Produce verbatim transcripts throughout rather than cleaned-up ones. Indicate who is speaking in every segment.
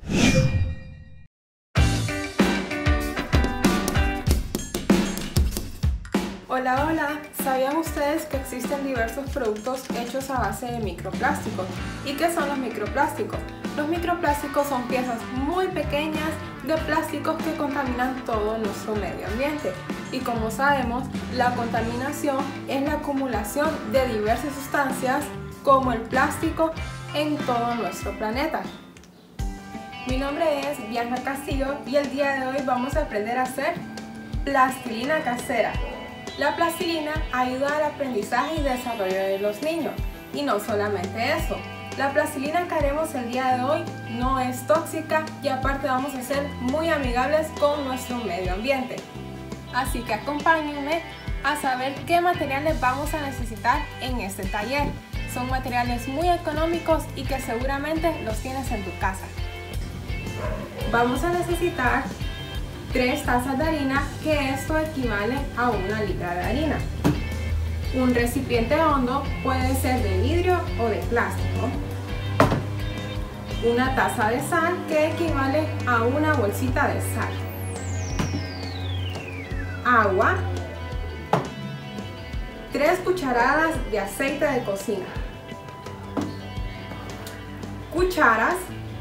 Speaker 1: Hola, hola, ¿sabían ustedes que existen diversos productos hechos a base de microplásticos? ¿Y qué son los microplásticos? Los microplásticos son piezas muy pequeñas de plásticos que contaminan todo nuestro medio ambiente. Y como sabemos, la contaminación es la acumulación de diversas sustancias como el plástico en todo nuestro planeta. Mi nombre es Bianca Castillo y el día de hoy vamos a aprender a hacer plastilina casera. La plastilina ayuda al aprendizaje y desarrollo de los niños. Y no solamente eso, la plastilina que haremos el día de hoy no es tóxica y aparte vamos a ser muy amigables con nuestro medio ambiente. Así que acompáñenme a saber qué materiales vamos a necesitar en este taller. Son materiales muy económicos y que seguramente los tienes en tu casa. Vamos a necesitar tres tazas de harina, que esto equivale a una libra de harina. Un recipiente hondo, puede ser de vidrio o de plástico. Una taza de sal, que equivale a una bolsita de sal. Agua. Tres cucharadas de aceite de cocina. Cucharas.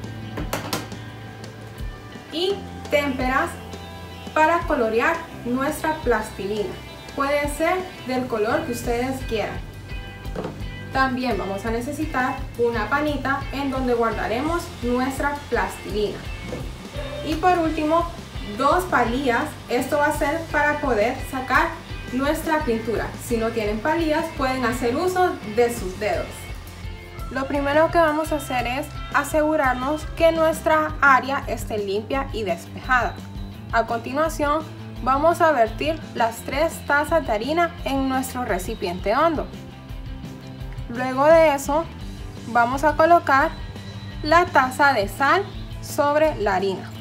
Speaker 1: Y témperas para colorear nuestra plastilina. Puede ser del color que ustedes quieran. También vamos a necesitar una panita en donde guardaremos nuestra plastilina. Y por último, dos palillas. Esto va a ser para poder sacar nuestra pintura. Si no tienen palillas, pueden hacer uso de sus dedos. Lo primero que vamos a hacer es asegurarnos que nuestra área esté limpia y despejada. A continuación, vamos a vertir las tres tazas de harina en nuestro recipiente hondo. Luego de eso, vamos a colocar la taza de sal sobre la harina.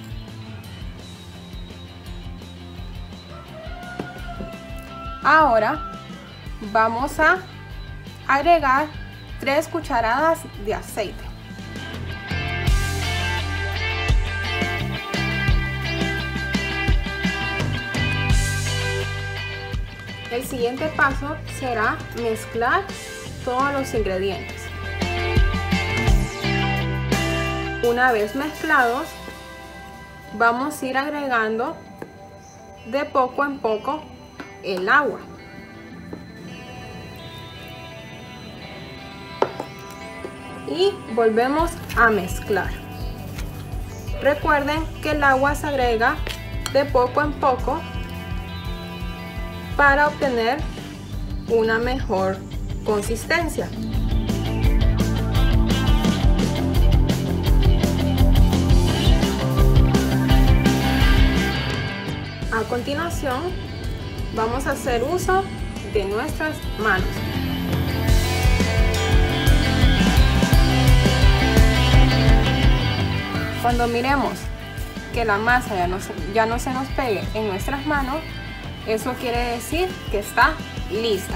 Speaker 1: Ahora, vamos a agregar tres cucharadas de aceite. El siguiente paso será mezclar todos los ingredientes. Una vez mezclados, vamos a ir agregando de poco en poco el agua. Y volvemos a mezclar. Recuerden que el agua se agrega de poco en poco para obtener una mejor consistencia. A continuación, vamos a hacer uso de nuestras manos. Cuando miremos que la masa ya no, se, ya no se nos pegue en nuestras manos, eso quiere decir que está lista.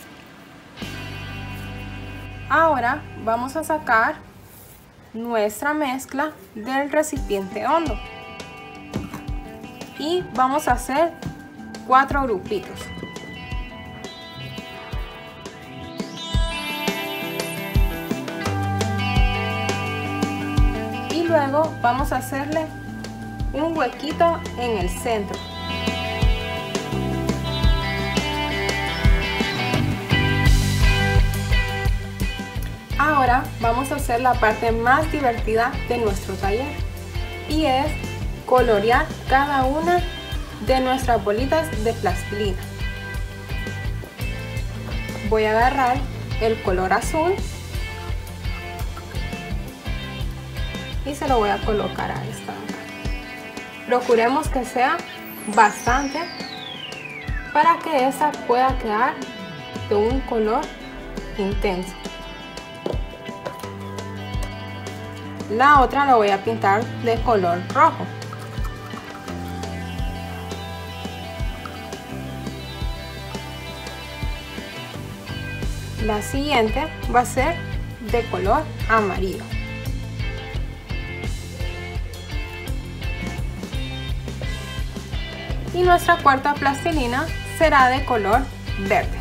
Speaker 1: Ahora vamos a sacar nuestra mezcla del recipiente hondo y vamos a hacer cuatro grupitos. Y luego vamos a hacerle un huequito en el centro. Ahora vamos a hacer la parte más divertida de nuestro taller y es colorear cada una de nuestras bolitas de plastilina. Voy a agarrar el color azul y se lo voy a colocar a esta acá. Procuremos que sea bastante para que esta pueda quedar de un color intenso. La otra la voy a pintar de color rojo. La siguiente va a ser de color amarillo. Y nuestra cuarta plastilina será de color verde.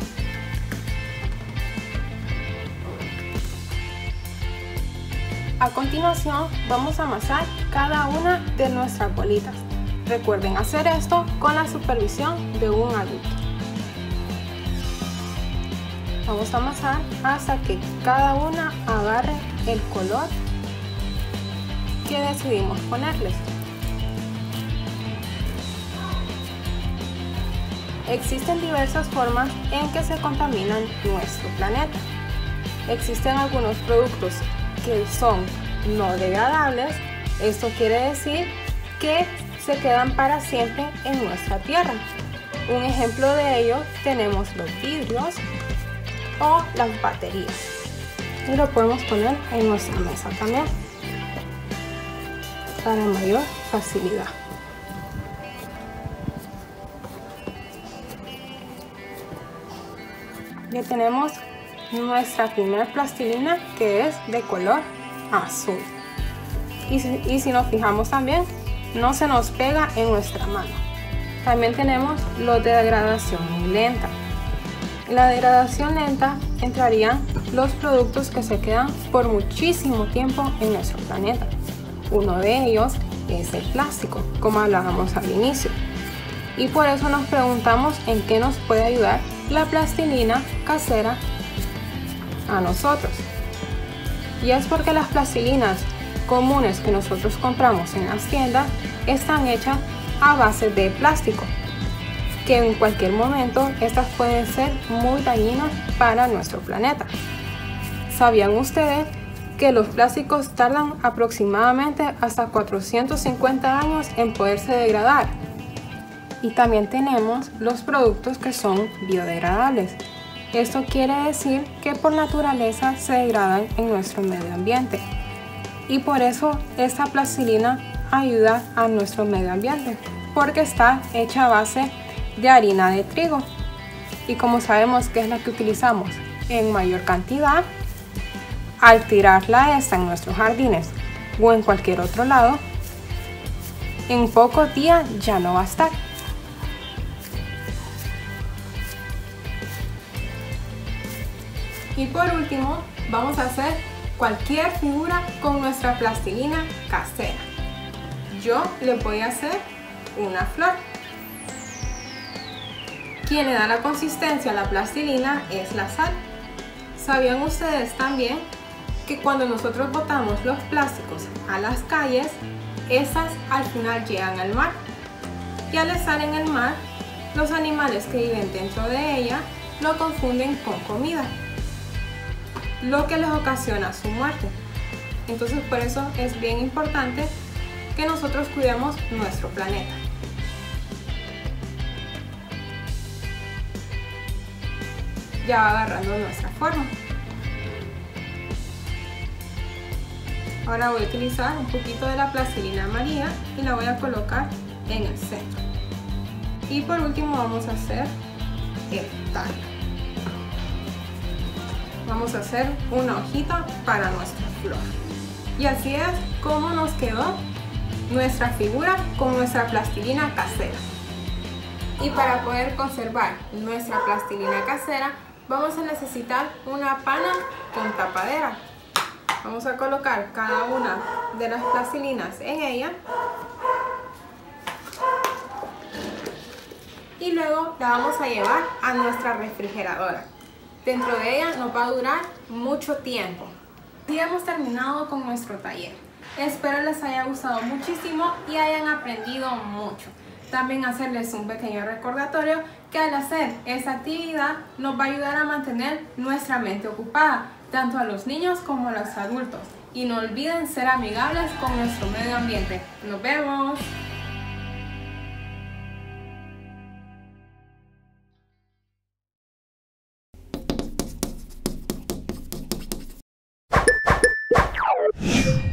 Speaker 1: A continuación vamos a amasar cada una de nuestras bolitas. Recuerden hacer esto con la supervisión de un adulto. Vamos a amasar hasta que cada una agarre el color que decidimos ponerles. Existen diversas formas en que se contaminan nuestro planeta. Existen algunos productos que son no degradables. Esto quiere decir que se quedan para siempre en nuestra tierra. Un ejemplo de ello tenemos los vidrios o las baterías. Y lo podemos poner en nuestra mesa también para mayor facilidad. Ya tenemos nuestra primera plastilina, que es de color azul. Y si, y si nos fijamos también, no se nos pega en nuestra mano. También tenemos los de degradación muy lenta. En la degradación lenta entrarían los productos que se quedan por muchísimo tiempo en nuestro planeta. Uno de ellos es el plástico, como hablábamos al inicio. Y por eso nos preguntamos en qué nos puede ayudar la plastilina casera a nosotros. Y es porque las plastilinas comunes que nosotros compramos en las tiendas están hechas a base de plástico, que en cualquier momento estas pueden ser muy dañinas para nuestro planeta. ¿Sabían ustedes que los plásticos tardan aproximadamente hasta cuatrocientos cincuenta años en poderse degradar? Y también tenemos los productos que son biodegradables. Esto quiere decir que por naturaleza se degradan en nuestro medio ambiente. Y por eso esta plastilina ayuda a nuestro medio ambiente, porque está hecha a base de harina de trigo. Y como sabemos que es la que utilizamos en mayor cantidad, al tirarla esta en nuestros jardines o en cualquier otro lado, en pocos días ya no va a estar. Y por último, vamos a hacer cualquier figura con nuestra plastilina casera. Yo le voy a hacer una flor. Quien le da la consistencia a la plastilina es la sal. ¿Sabían ustedes también que cuando nosotros botamos los plásticos a las calles, esas al final llegan al mar? Y al estar en el mar, los animales que viven dentro de ella lo confunden con comida, lo que les ocasiona su muerte. Entonces por eso es bien importante que nosotros cuidemos nuestro planeta. Ya va agarrando nuestra forma. Ahora voy a utilizar un poquito de la plastilina amarilla y la voy a colocar en el centro. Y por último vamos a hacer el tallo. Vamos a hacer una hojita para nuestra flor. Y así es como nos quedó nuestra figura con nuestra plastilina casera. Y para poder conservar nuestra plastilina casera, vamos a necesitar una pana con tapadera. Vamos a colocar cada una de las plastilinas en ella. Y luego la vamos a llevar a nuestra refrigeradora. Dentro de ella nos va a durar mucho tiempo. Y hemos terminado con nuestro taller. Espero les haya gustado muchísimo y hayan aprendido mucho. También hacerles un pequeño recordatorio que al hacer esta actividad nos va a ayudar a mantener nuestra mente ocupada, tanto a los niños como a los adultos. Y no olviden ser amigables con nuestro medio ambiente. ¡Nos vemos!
Speaker 2: You